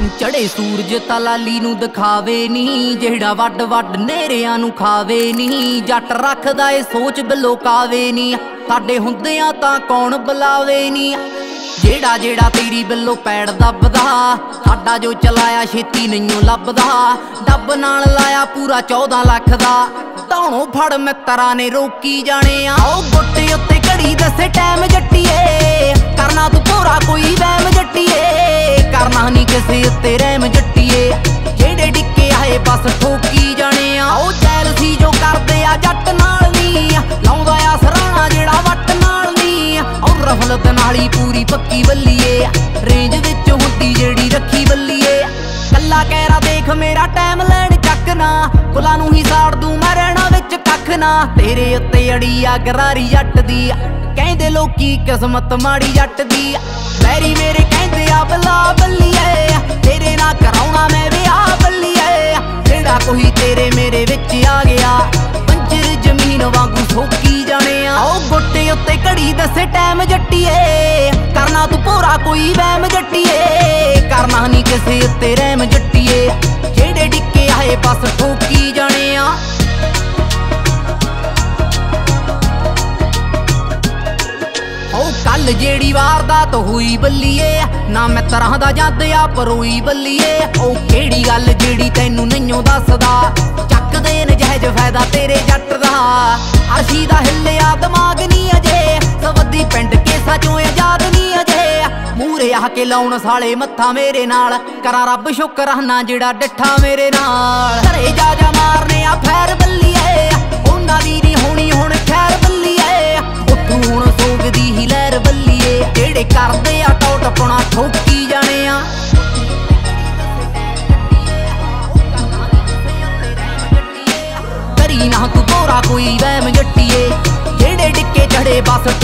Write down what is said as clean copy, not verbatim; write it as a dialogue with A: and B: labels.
A: चढ़े सूरज तां लाली नूं दिखावे नी, जेड़ा वड वड नेरियां नूं खावे नी। जट रखदा ए सोच बलोकावे नी, साडे हुंदियां तां कौन बुलावे नी। जेड़ा जेड़ा तेरी बिल्लो पैड़ दबदा, साडा जो चलाया छेती नहीं लभदा। डब नाल लाया पूरा 14 लाख दा, धौणों फड़ मित्तरां ने रोकी जाने आ। गुट्टे उत्ते घड़ी दसे टैम जट्टीए, करना तू पूरा कोई वैम जट्टीए। करना नहीं किसे उत्ते रैम जट्टीए, जेड़े डिक्के आए बस ठोकी जाने आ। जैलसी जो करदे आ जट नाल नी, लाउंदा आ सराणा जेड़ा वट नाल नी। और रफलत नाली पूरी पक्की बल्लीए, रेंज विच हुंदी जेड़ी रखी बल्लीए। कल्ला कहरा देख मेरा टाइम लैण चकना, कुला नूं ही साड़ दूं मैं रहना विच कख ना। तेरे उत्ते अड़ी आ गरारी जट दी, कहंदे लोकी किस्मत माड़ी जट दी। बैरी मेरे कहंदे आ बला बल्लीए, तेरे ना कराउणा मैं विआह बल्लीए। जेड़ा कोई तेरे मेरे विच आ गया, पंजर जमीन वांगू ठोकी जाने आ। गुट्टे उत्ते घड़ी दसे टैम जट्टीए, करना तू पूरा कोई वैम जट्टीए। करना नहीं किसे उत्ते रैम जट्टीए, जेड़े डिक्के आए बस ठोकी जाने आ। कल जेड़ी वारदात हुई बल्लीए, ना मैं तरह दा जद आ परोई बल्लीए। ओ केड़ी गल जेड़ी तैनू नहियों दसदा, चकदे नजायज फायदा तेरे जट दा। अर्शी दा हिलिया दिमाग नी अजे, सवद्दी पिंड केसा चों आजाद नी अजे। मूरे आके लाउण साले मत्था मेरे नाल, करा रब शुकराना जेड़ा डिठा मेरे नाल। घरे जा मारने आ फैर बल्लीए, उन्हां दी नी होनी हुण खैर बल्लीए। उत्थू हुण सोगदी ही लहर बल्लीए, जेड़े करदे आ टौट पौना ठोकी जाने आ। करी ना तू पूरा कोई वैम जट्टीए, जेड़े डिक्के चढ़े बस